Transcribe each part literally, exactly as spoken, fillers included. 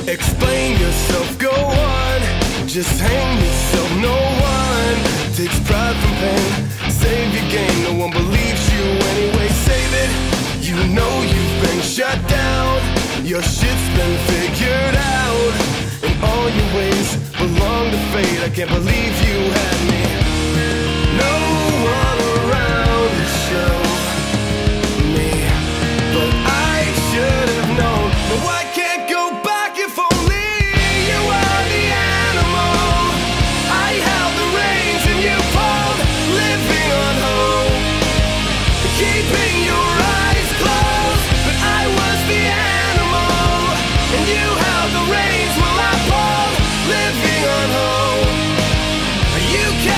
Explain yourself, go on. Just hang yourself, no one takes pride from pain. Save your game, no one believes you anyway. Save it, you know you've been shut down. Your shit's been figured out, and all your ways belong to fate. I can't believe you had me. No one around to show me, but I should have known. No, I can't go back if only you were the animal. I held the reins and you pulled, living on hope, keeping your eyes closed. But I was the animal, and you held the reins while I pulled, living on hope. You can't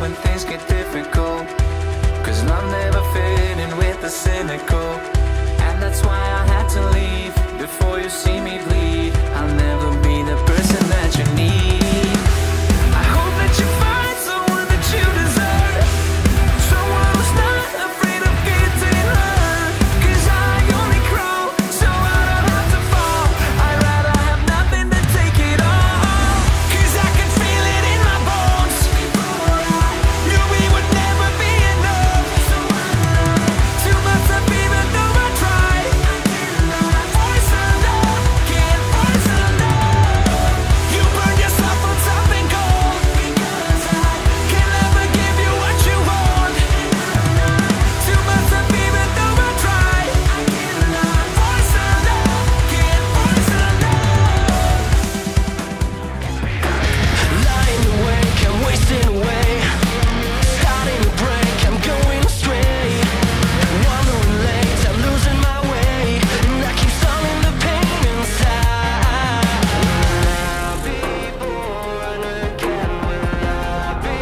when things get difficult, 'cause love never fit in with the cynical. And that's why I had to leave before you see me bleed. I'll never be the person that you need. I hope that you find someone that you deserve, someone who's not afraid of getting hurt. 'Cause I only crawl so I don't have to fall. I'd rather have nothing than take it all. 'Cause I can feel it in my bones. Knew we would never be enough. Too much of even though I tried. Voice of love, can't voice of love. You burn yourself on something cold. Can never give you what you want. Too much of even though I tried. Voice of love, can't voice of love. Lying awake, I'm wasting away. Starting to break, I'm going astray. Wandering late, I'm losing my way. And I keep stalling the pain inside. Will I be born again? Will I be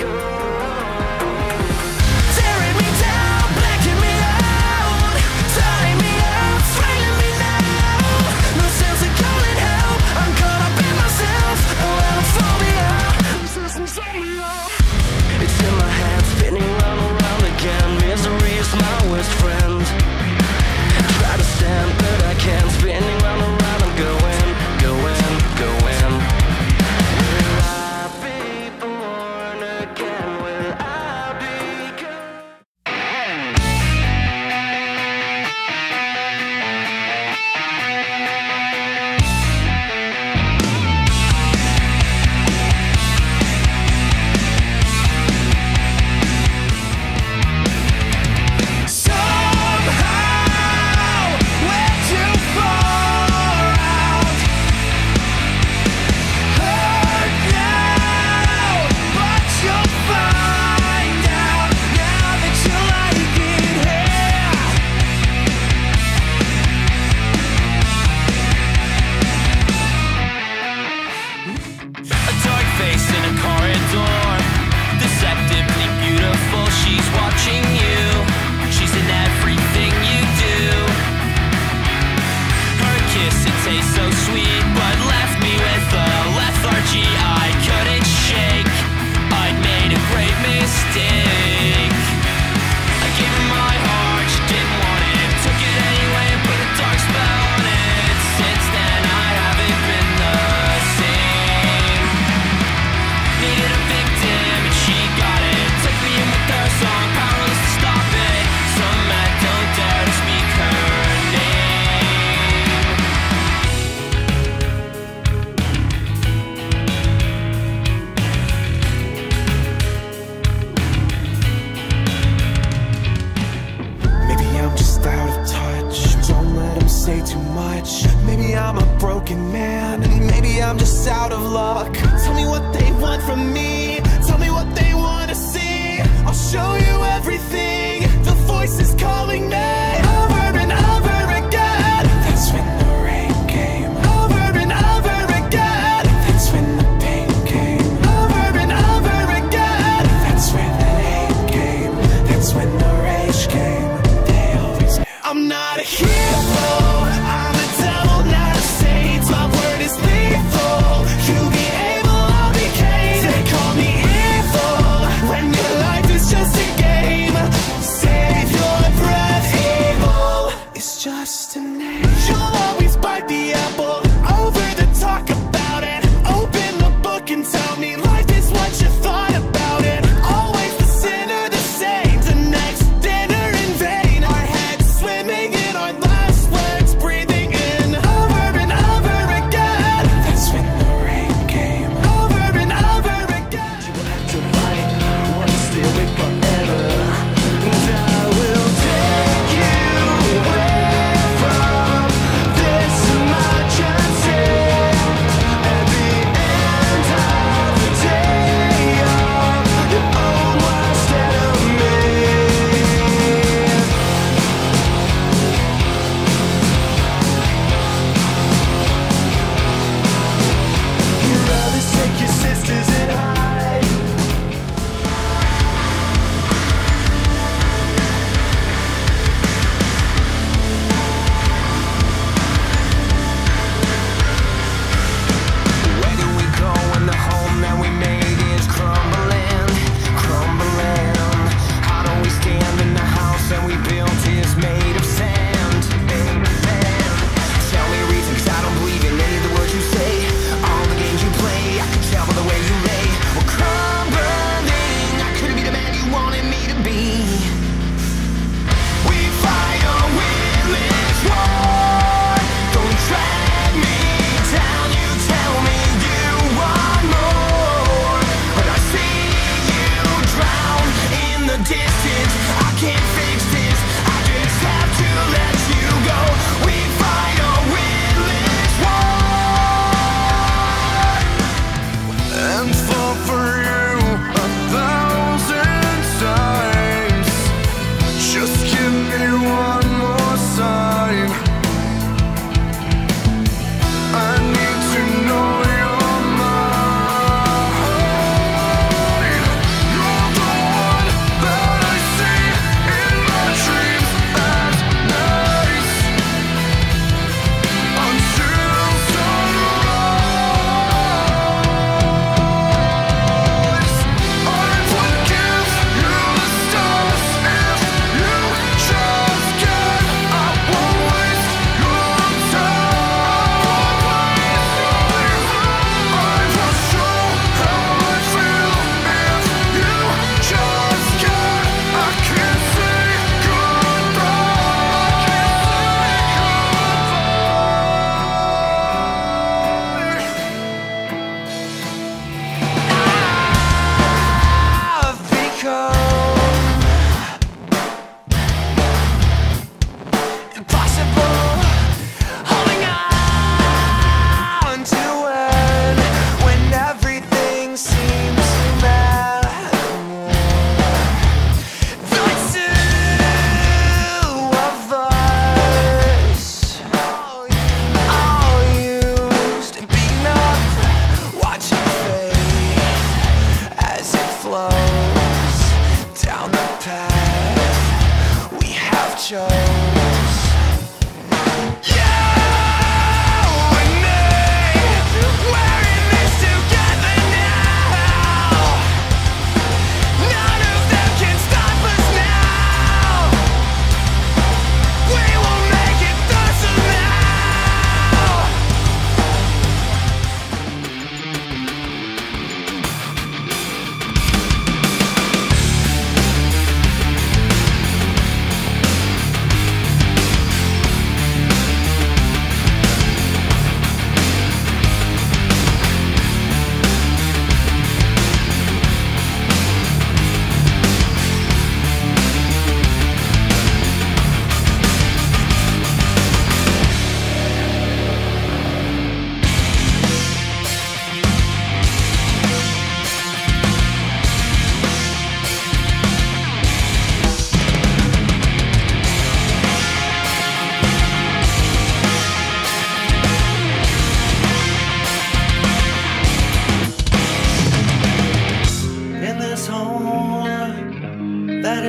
gone? Tearing me down, blacking me out, tying me up, straining me now. No sense in calling help. I'm caught up in myself. Oh, and I'm falling out. This is insomnia. It's in my head, spinning round and round again. Misery is my worst friend. Try to stand, but I can't. Spinning round and round, I'm going, going, going. Will I be born again? Will I be gone? Somehow we're too far out. Hurt now, but you'll find out now that you like it here. A dark face in a corridor, deceptively beautiful. She's watching you. She's in everything you do. Her kiss, it tastes so sweet, but left me with a lethargy I couldn't shake. I'd made a great mistake. I gave her my heart, she didn't want it. Took it anyway and put a dark spell on it. Since then I haven't been the same. Needed a victim and she got it. Took me in with her song, powerless to stop it. Some men don't dare to speak her name. Maybe I'm just out of touch. Don't let them say too much. Maybe I'm a broken man, and maybe I'm just out of luck. Tell me what they want from me. Tell me what they want to see. I'll show you everything. The voice is calling me over and over again. That's when the rain came. Over and over again. That's when the pain came. Over and over again. That's when the hate came. That's when the rage came. They always knew. I'm not a hero. I'm a devil, not a saint. My word is lethal. You behave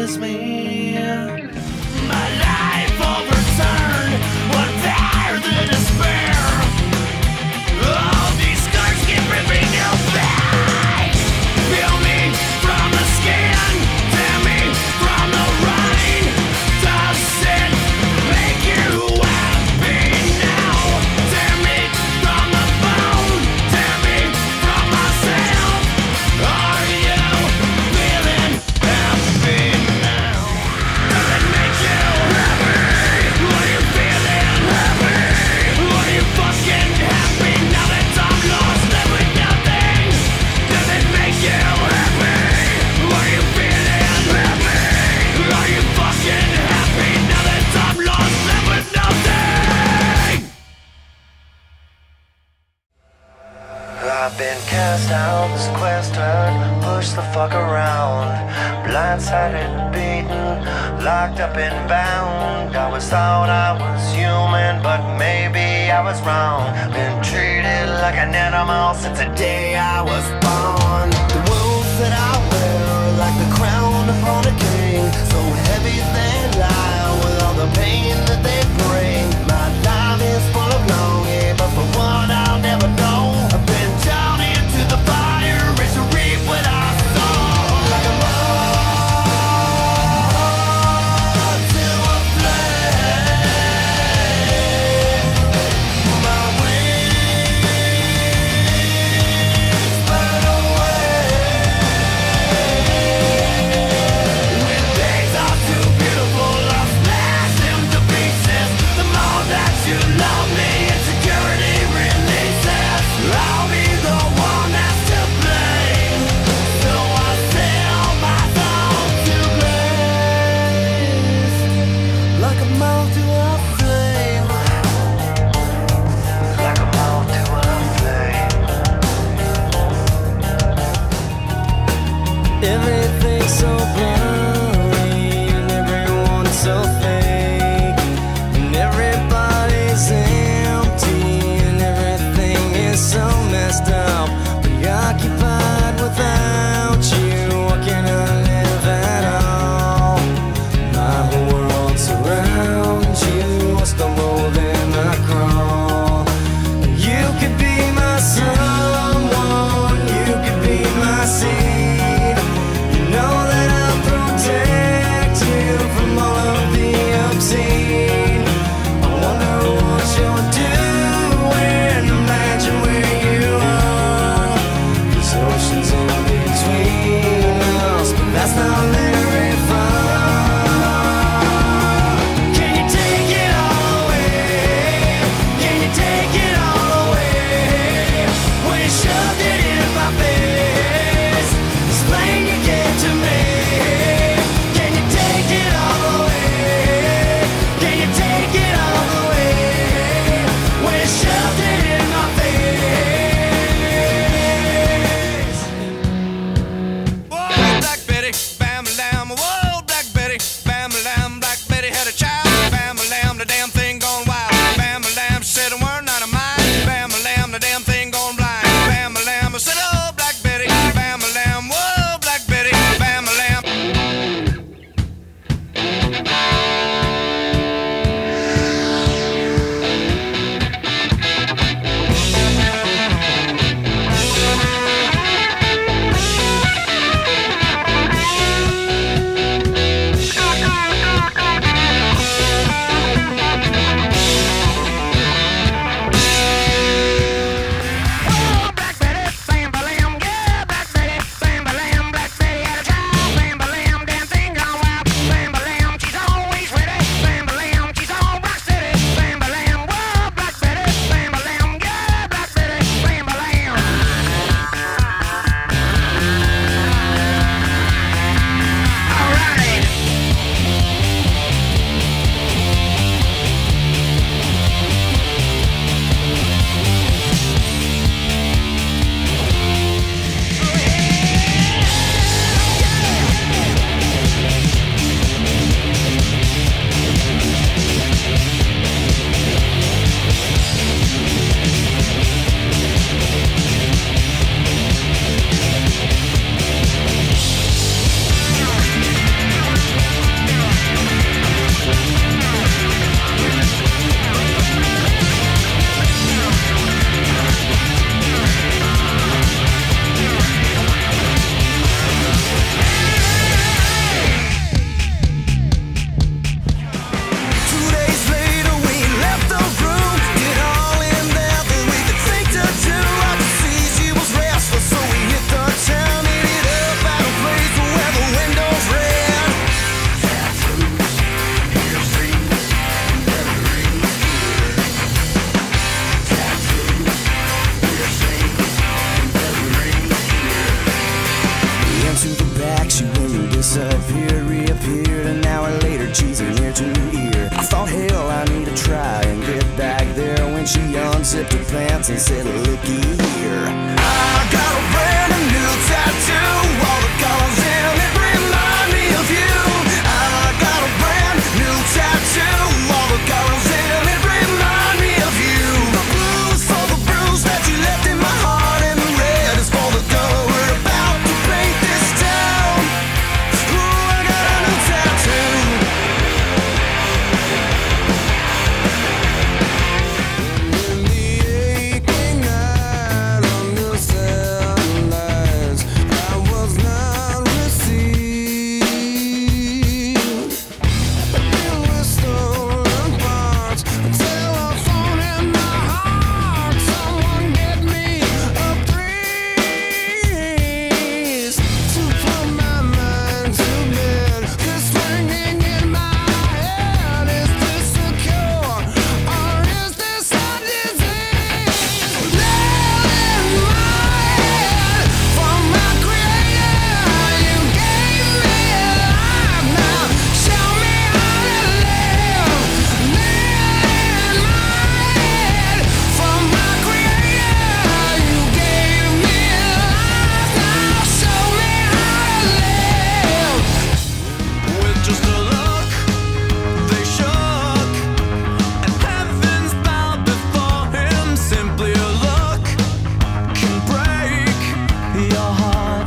is me. My life overturned, what there the despair. All these scars keep ripping you back. Feel me from the skin, tear me from the rain. Does it make you happy now? Tear me from the bone, tear me from myself. Are you feeling happy now? Does it make you happy? Are you feeling happy? Are you fucking happy now that I'm lost, left with nothing? Does it make you happy? Are you feeling happy? Are you fucking happy now that I'm lost, left with nothing? I've been cast out, sequestered, pushed the fuck around, blindsided, beaten, locked up and bound. I was thought I was human, but maybe I was wrong. Been treated like an animal since the day I was born. The wounds that I wear are like the crown upon a king, so heavy they lie with all the pain that they bring. My life is full of longing, but for what I'll never know. I've been down into the fire, ready to reap what I sow. Like a moth to a flame. My wings burn away. When things are too beautiful, I'll smash them to pieces. The more that you love me, insecurity releases. I'll be the one that's to blame, so I sell my soul to blaze. Like a moth to a flame. Like a moth to a flame. Everything's so blurry and everyone's so fake, and everybody's empty and everything is so messed up, preoccupied without you. What can I live at all? My whole world surrounds you. I stumble then I crawl. You could be my someone, you could be my seed. You know that I'll protect you from all of the obscene. I wonder what you're doing, imagine where you are. 'Cause she's an ear to ear. I thought, hell, I need to try and get back there when she unzipped her pants and said, looky here. I got a brand new tattoo, all the colors in it remind me of you. I got a brand new tattoo, all the colors in it remind me of you. The blues for the bruise that you left in my heart, and the red is for the gold. We're about to paint this town. Ooh, I got a new tattoo. In the aching night under sunlight, I was not received. In with stolen parts, a telephone in my heart. Someone get me a breeze to put my mind to bed. This ringing in my head, is this a cure or is this a disease? Nail in my head from my creator. You gave me life, now show me how to live. Nail in my head from my creator. You gave me life, now show me how to live. With just a look, they shook, and heavens bowed before him. Simply a look can break your heart.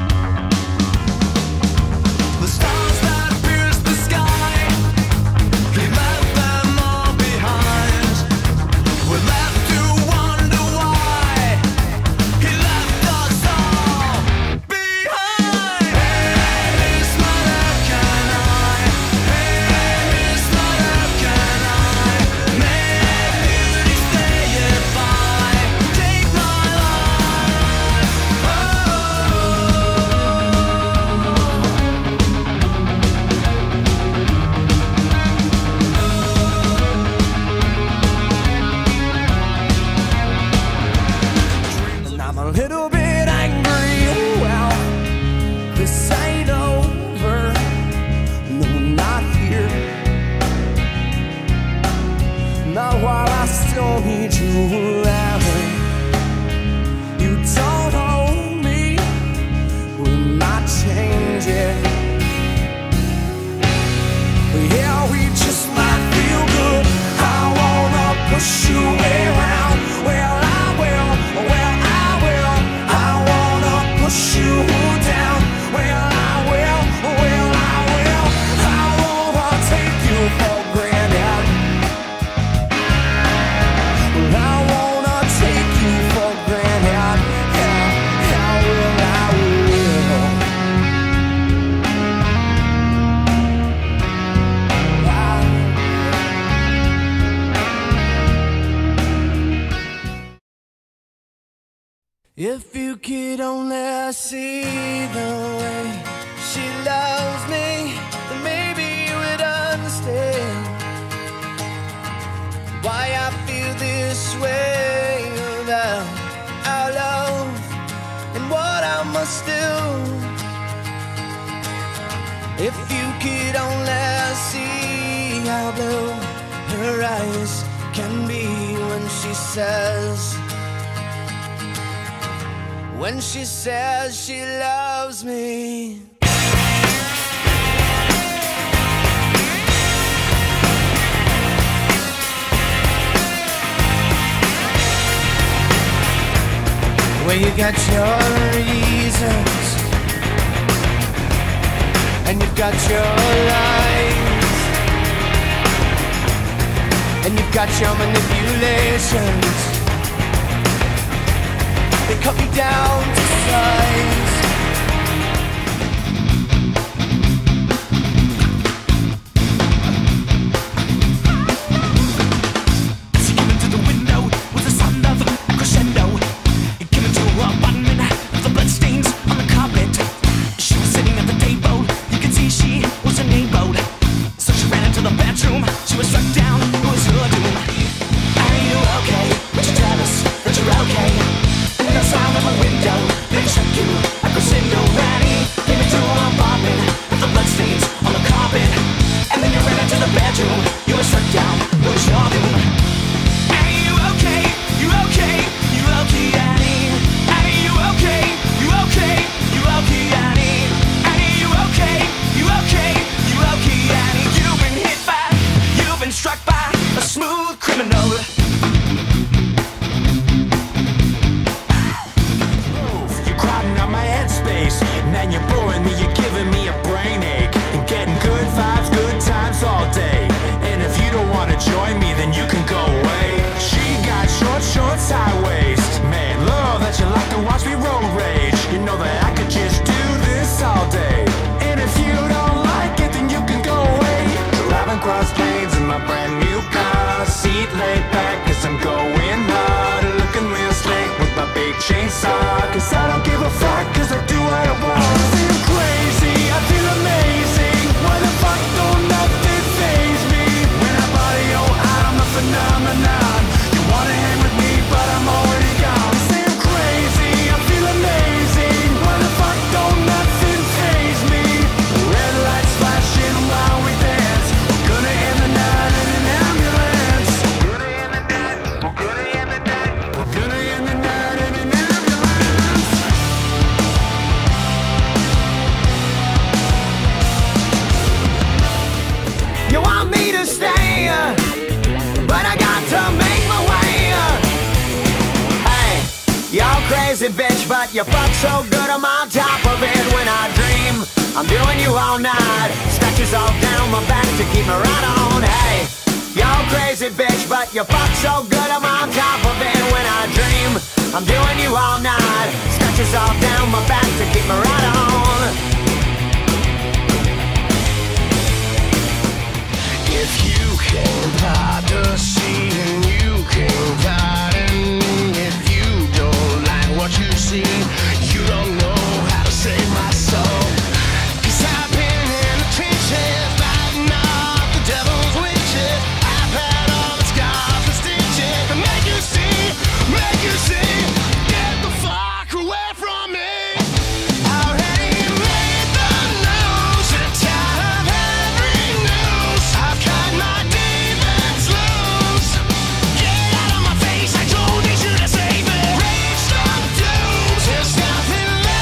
The stars that pierced the sky, he left them all behind. We're left to wonder why he left us all behind. Hey, Miss Mother, can I? Hey, Miss Mother, can I make beauty stay if I take my life? And I'm a little bit angry. Well, this ain't over. No, not here. Not while I still need you around. You don't hold me. We might change it. Yeah, we just might feel good. I wanna push you around. Well, I will. Well, I will. I wanna push you down. Well, I will. Well, I will. I wanna take you for granted. Well, I wanna take you for granted. Yeah, I will. I will. If you could only see the way she loves me, then maybe you would understand why I feel this way about our love and what I must do. If you could only see how blue her eyes can be when she says When she says she loves me. Well, you got your reasons, and you've got your lies, and you've got your manipulations. They cut me down to size. She came into the window with the sound of a crescendo. It came into her apartment, the bloodstains on the carpet. She was sitting at the table, you could see she was enabled. So she ran into the bedroom, she was struck down, it was her doom. Are you okay? Would you tell us that you're okay? The sound of a window. and you're boring me, you're giving me a brain ache. And getting good vibes, good times all day. And if you don't wanna join me, then you can go away. She got short shorts, high waist. Man, love that you like to watch me road rage. You know that I could just do this all day. And if you don't like it, then you can go away. Driving cross lanes in my brand new car, seat laid back cause I'm going hard. Looking real slick with my big chainsaw, cause I don't give a fuck cause I do what I want. I feel crazy, I feel amazing. Why the fuck don't nothing faze me? When I body, oh I'm a phenomenon. You wanna hang with me but I'm already gone. I feel crazy, I feel amazing. Why the fuck don't nothing faze me? Red lights flashing while we dance. We're gonna end the night in an ambulance. We're gonna end the night, we're gonna end the night. We're gonna end the night in an ambulance. You want me to stay, uh, but I got to make my way. uh. Hey, y'all crazy bitch, but you fuck so good I'm on top of it. When I dream, I'm doing you all night. Scratches all down my back to keep me right on. Hey, y'all crazy bitch, but you fuck so good I'm on top of it. When I dream, I'm doing you all night. Scratches all down my back to keep me right on. If you came by the sea and you came pardon, if you don't like what you see, you don't know how to save my soul. Cause I've been in the trenches, fighting off the devil's witches. I've had all the scars and stitches to make you see, make you see. Get the fuck away from me. Already made the news, and tired of every news. I've cut my demons loose. Get out of my face, I don't need you to save it. Rage the doom, there's nothing left.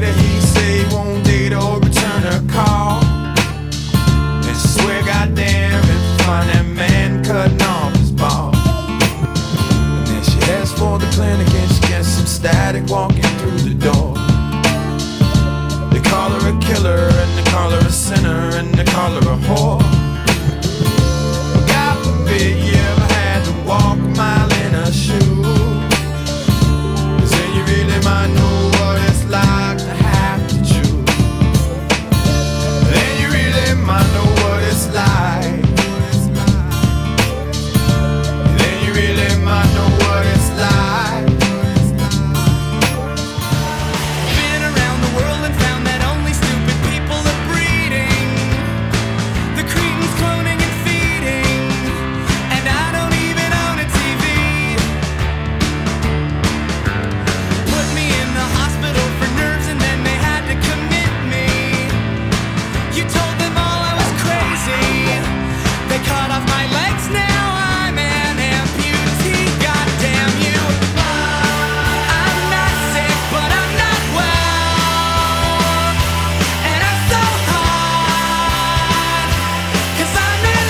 later he say he won't date or return her call. And she swear goddamn if you find that man cutting off his ball. And then she heads for the clinic and she gets some static walking through the door. They call her a killer and they call her a sinner and they call her a whore. God forbid you ever had to walk a mile in her shoes, 'cause then you really might know what it's like to have to choose. Then you really might know what it's like. Then you really might know what it's like. Been around the world and found that only stupid people are breeding. The cretins cloning and feeding, and I don't even own a T V. Put me in the hospital for nerves and then they had to commit me. You told them all I was crazy. They cut off my legs, now I'm an amputee. Goddamn you. I'm not sick, but I'm not well. And I'm so hot, 'cause I'm in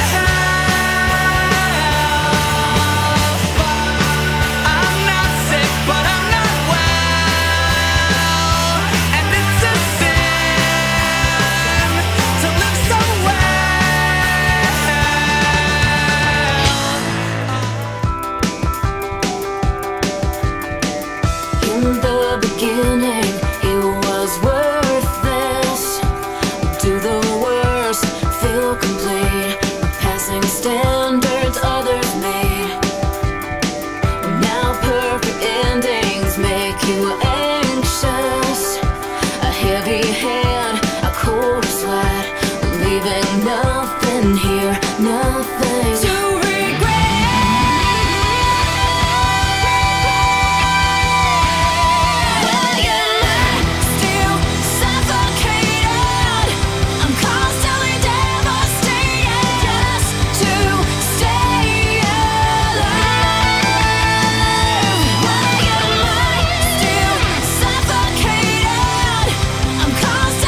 hell. I'm not sick, but I'm not well. And it's a sin to live so well. In the beginning, it was worthless. Do the worst, feel complete. Passing standards others made. Now perfect endings make you anxious. A heavy hand, a cold sweat, leaving nothing here, nothing to I'm constantly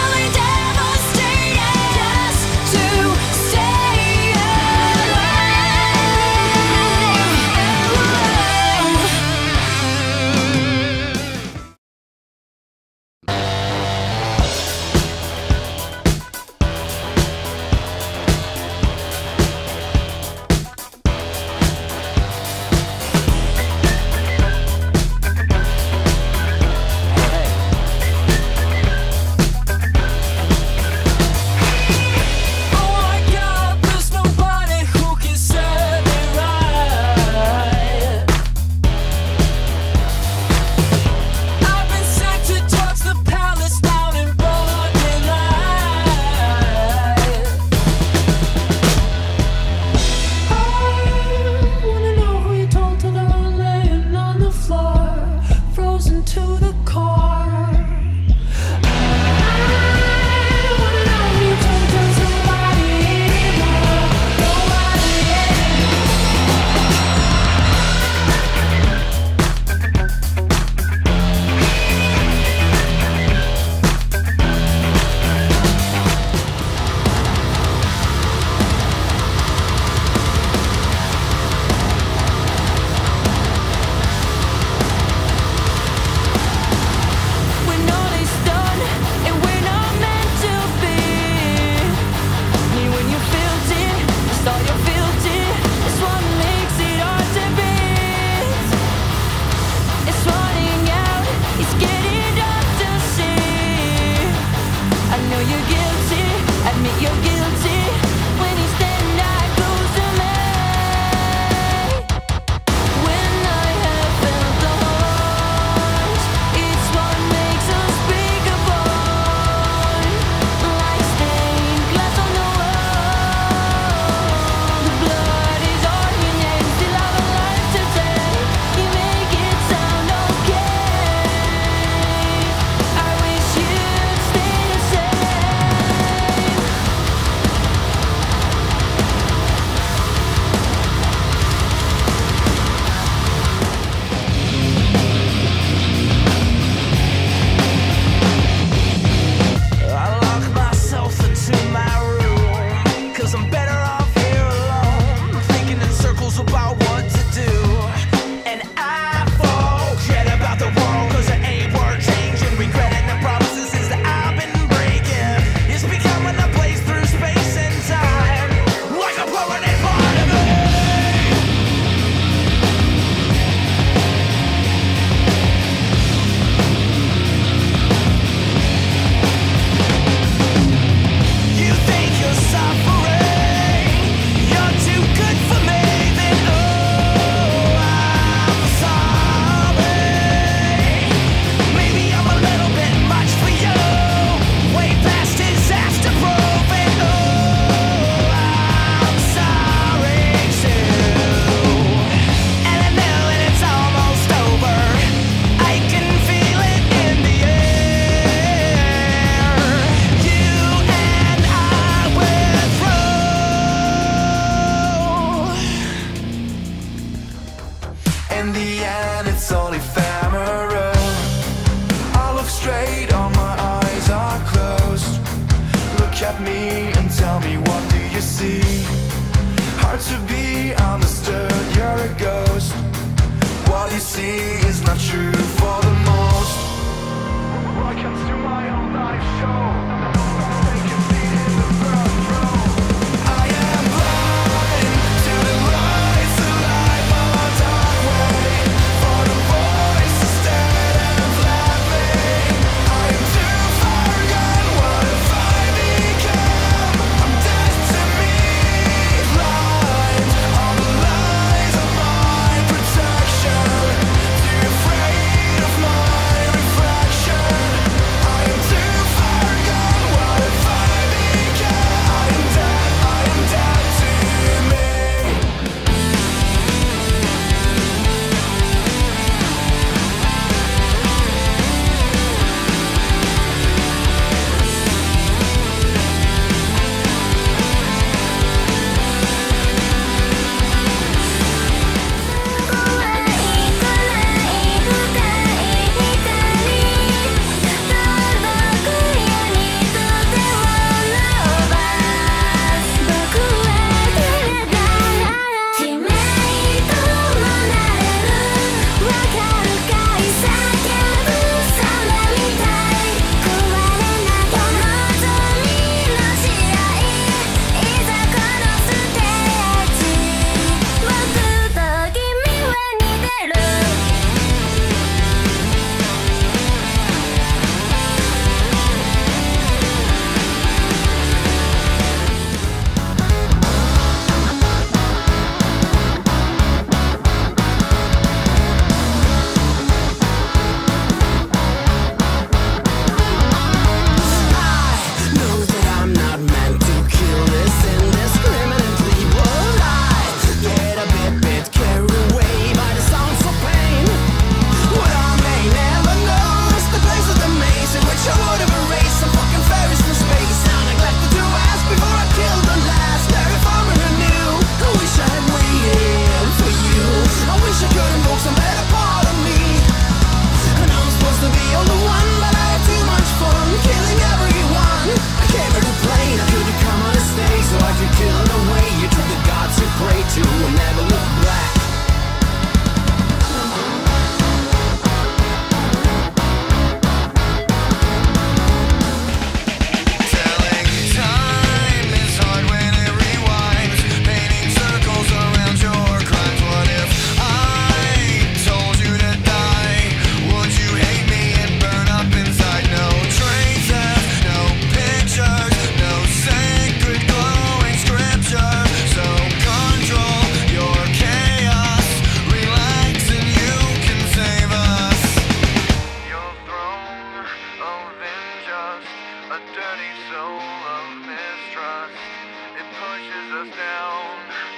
a dirty soul of mistrust. It pushes us down,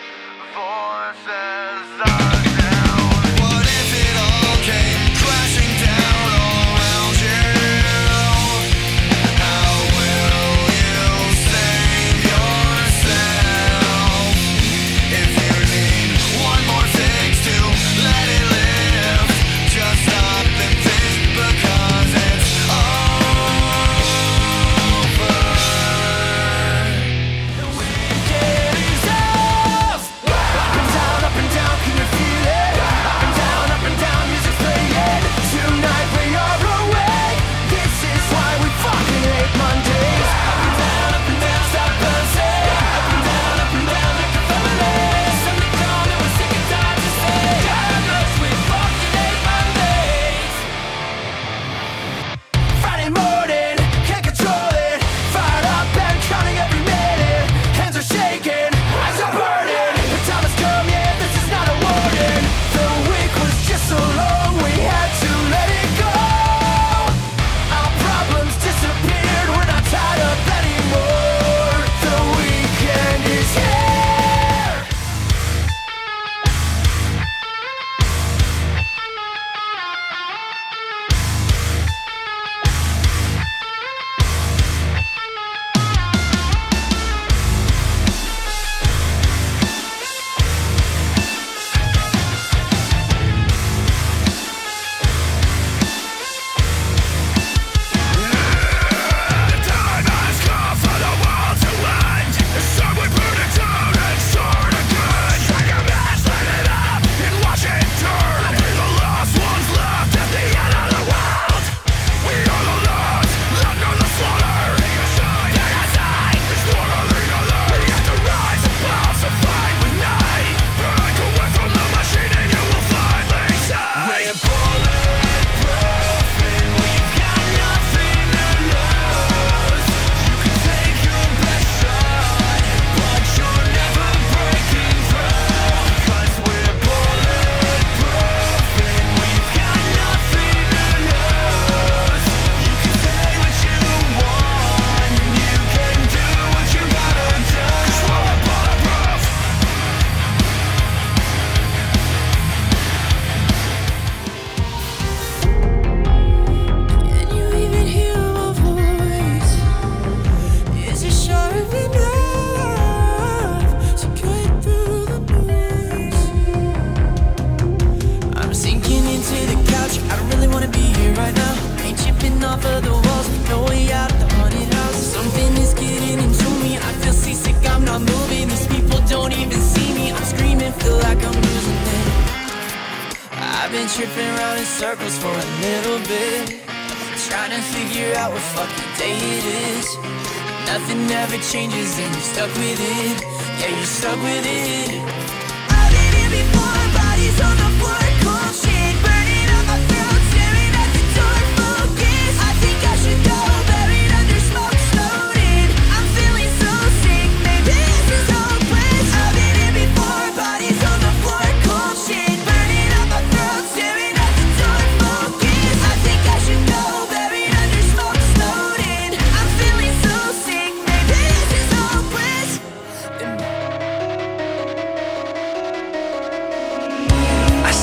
forces us down. What if it all came crashing down all around you? How will you save yourself? If you need one more fix to let it live, just stop and think, because it's over. The weekend is off. Up and down, up and down, can you feel it? Up and down, up and down, music's playing. Tonight we are awake. This is why we fucking hate Mondays. Up and down, up and down, stop buzzing. Up and down, up and down, like a family. Something come and we're sick and tired to say how much we fucking hate Mondays. Friday morning, can't control it. Fired up and counting every minute. Hands are shaking, eyes are burning. The time has come, yeah, this is not a warning. The week was just so long, we had to let it go. Our problems disappeared, we're not tied up anymore. The weekend is here. Time has come for the world to end. So we burn it down and start again. Take a match, light it up, and watch it turn. We're the last ones left at the end of the world. We are the last, left on the slaughter. Take a side, take a side. It's one or the other. We have to rise above the fight with night. Break away from the machine and you will finally say we're bulletproof and we've got nothing to lose. You can take your best shot, but you're never breaking through. 'Cause we're bulletproof and we've got nothing to lose. You can say what you want, you can do what you gotta do. 'Cause we're bulletproof. Can you even hear my voice? Is it sharp enough to cut through the noise? I'm sinking into the couch, I don't really wanna be here right now. Ain't chipping off of the walls, no way out of the haunted house. Something is getting into me, I feel seasick, I'm not moving. These people don't even see me, I'm screaming, feel like I'm losing it. I've been tripping around in circles for a little bit, trying to figure out what fucking day it is. Nothing ever changes and you're stuck with it. Yeah, you're stuck with it. I've been here before, bodies on the floor, cold shit burning on my throat, staring at the dark focus. I think I should go, buried under smoke, slowed in. I'm feeling so sick, maybe this is hopeless. I've been here before, bodies on the floor, cold shit burning on my throat, staring at the dark focus. I think I should go, buried under smoke, slowed in. I'm feeling so sick, maybe this is hopeless. I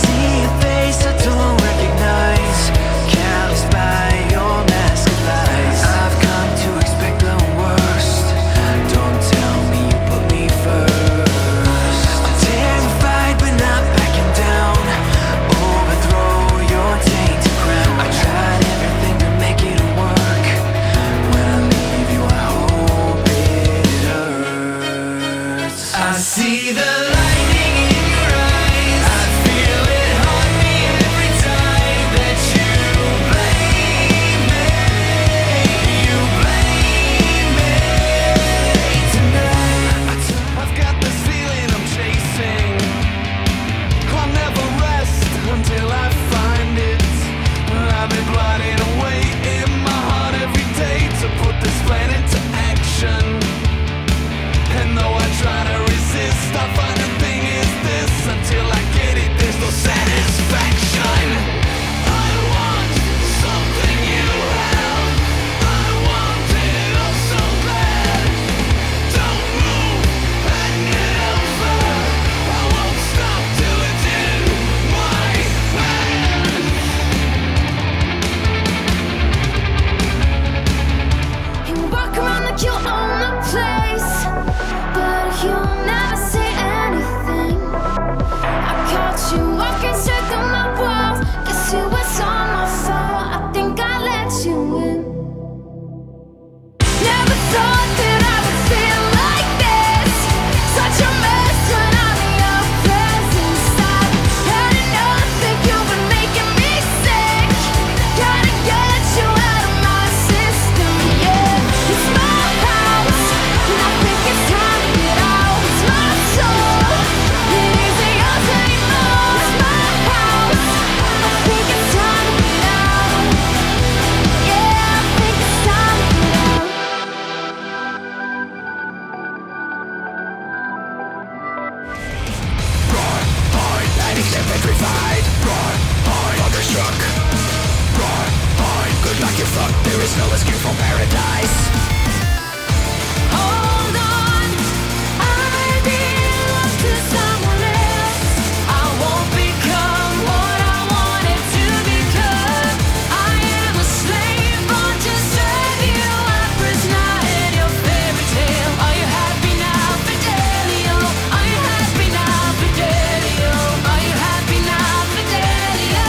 paradise. Hold on, I belong to someone else. I won't become what I wanted to become. I am a slave born to serve you, a prisoner in your fairy tale. Are you happy now, Fidelio? Are you happy now, Fidelio? Are you happy now, Fidelio?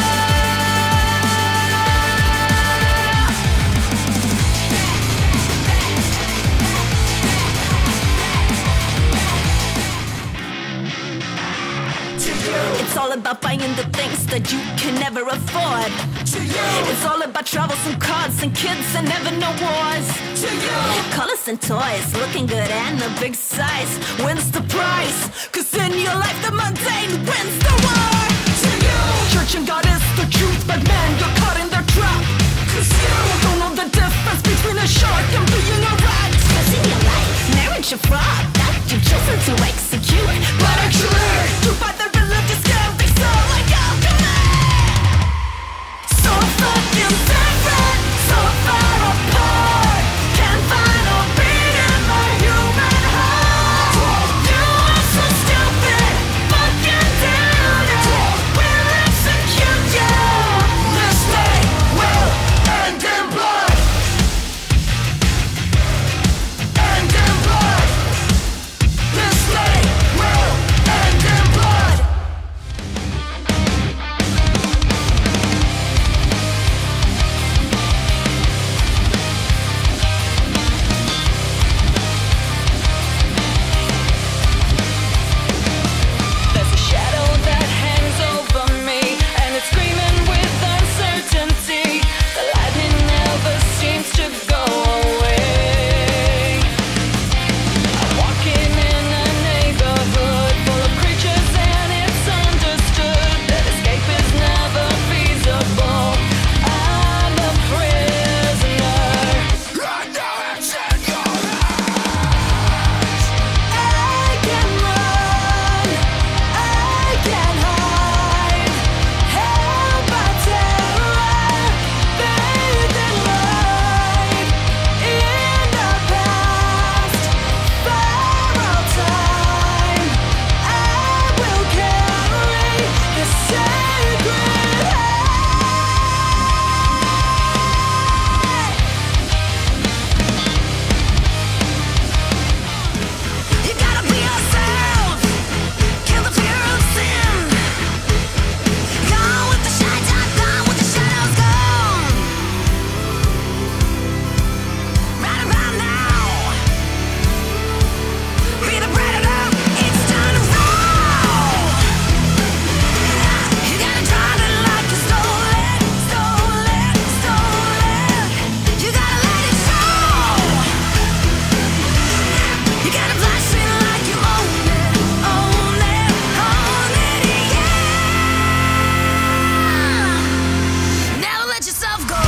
It's all about buying the things that you can never afford. It's all about troublesome cards and kids and never no wars. Colors and toys, looking good and a big size wins the prize. Cause in your life the mundane wins the war. Church and God is the truth, but man, you're caught in their trap. Cause you don't know the difference between a shark and being a rat. Cause in your life, marriage a fraud that you've chosen to execute. But actually, you fight the religious scam, they sound like alchemy. So fucking different, so far apart. Can't find a beat in my human heart. You are so stupid, fucking down it. We'll execute you. This day will end in blood. End in blood. This day will end in blood. There's a shadow that hangs over me, and it's screaming with uncertainty. The lightning never seems to go away. I'm walking in a neighborhood full of creatures, and it's understood that escape is never feasible. I'm a prisoner. I know it's in your eyes. I can run, I can hide, held by terror, bathed in light. In the past, for all time, I will carry the sacred heart. You gotta be yourself, kill the fear of sin. Gone with the shine time, gone with the shadows, gone. Right about now, be the predator, it's time to roll. You gotta drive it like you stole it, stole it, stole it. You gotta let it show. You gotta flash it like you own it, own it, own it, yeah. Never let yourself go.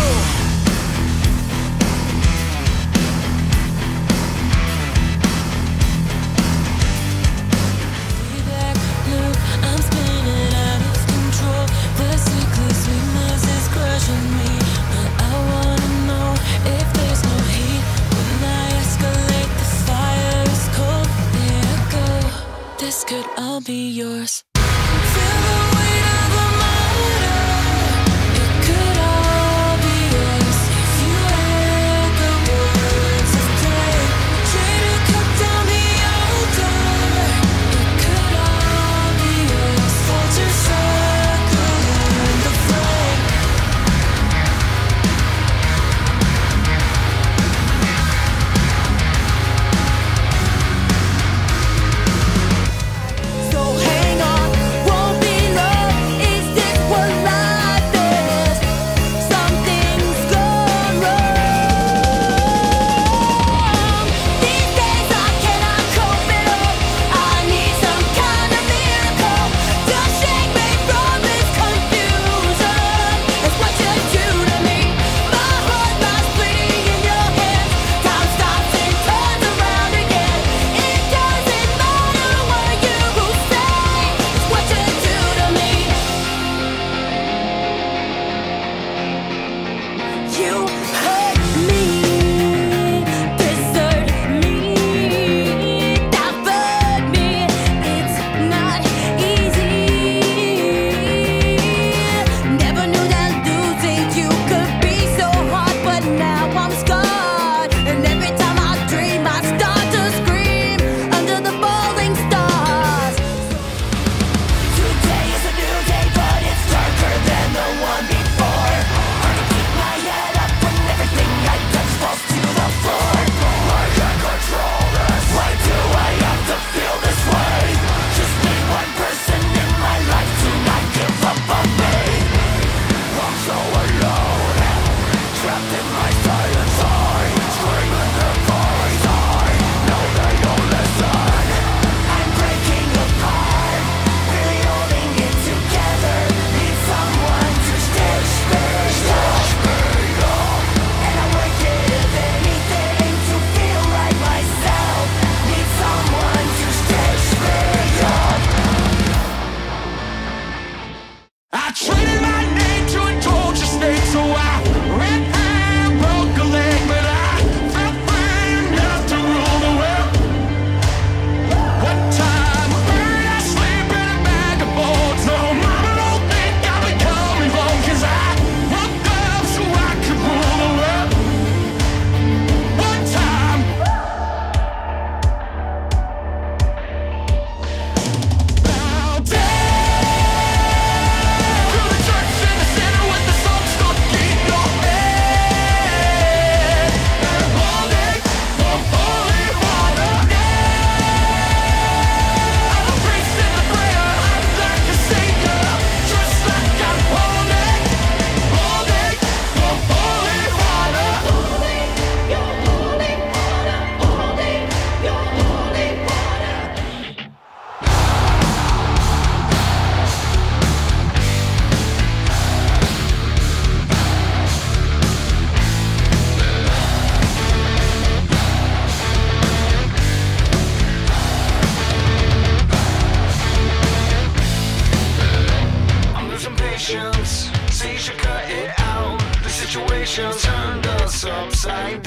Feedback loop, I'm spinning out of control. The sickly sweetness is crushing me, but I wanna know if there's no heat when I escalate. The fire is cold. There I go. This could all be yours. Feel the weight of the motor. It could all be yours if you echo words of prayer. Try to cut down the altar. It could all be yours. Vulture circle in the fray. So hang on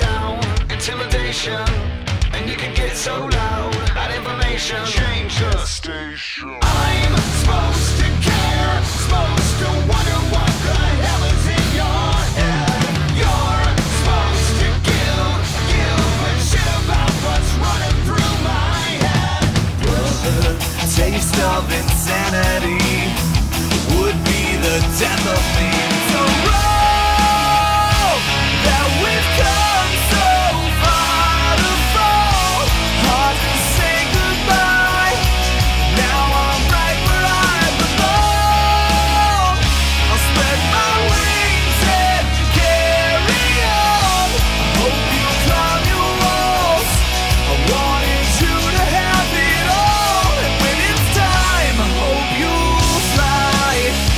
down, intimidation, and you can get so loud. Bad information, change the station. I'm supposed to care, supposed to wonder what the hell is in your head. You're supposed to give, give a shit about what's running through my head. Well, the taste of insanity would be the death of me. So wrong that we've come so far to fall. Hard to say goodbye. Now I'm right where I belong. I'll spread my wings and carry on. I hope you climb your walls. I wanted you to have it all. And when it's time, I hope you fly.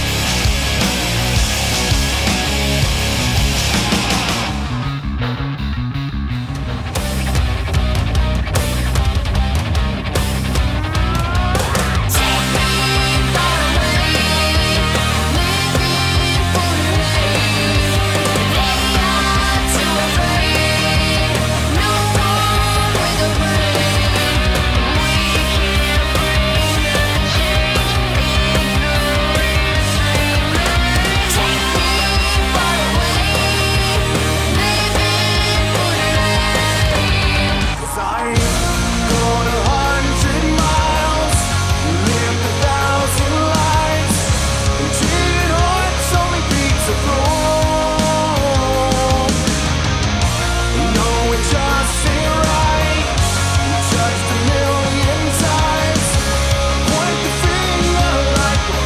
Cause I ain't gone a hundred miles, lived a thousand lives, and cheated hearts only beats a wrong. No, it just ain't right. You touched a million times, point the finger like a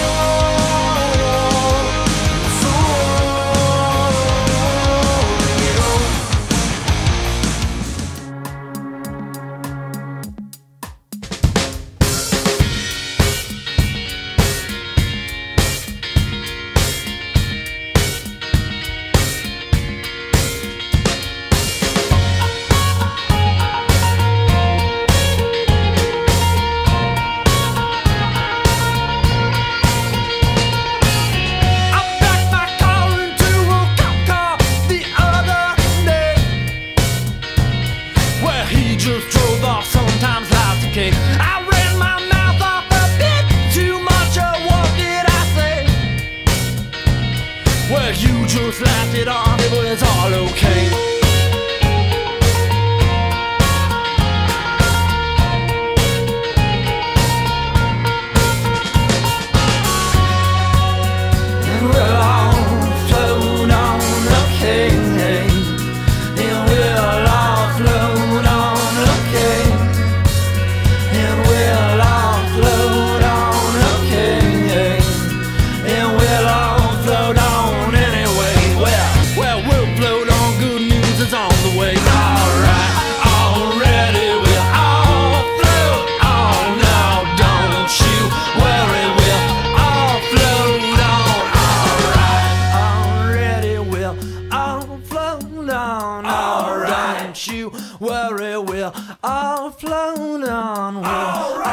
fool. Fool. I backed my car into a cop car the other day, where he just drove off, sometimes life's a cake. I ran my mouth off a bit too much, or what did I say? Well, you just laughed it off, it was all okay. And we'll all float on, okay. And we'll all float on, okay. And we'll all float on, okay. And we'll all float on anyway. Well, well, we'll float on, good news is on the way. Alright, already we'll all float on now, don't you worry, we'll all float on. Alright, already we'll all float on. Alright, don't you worry, we'll all float on. We'll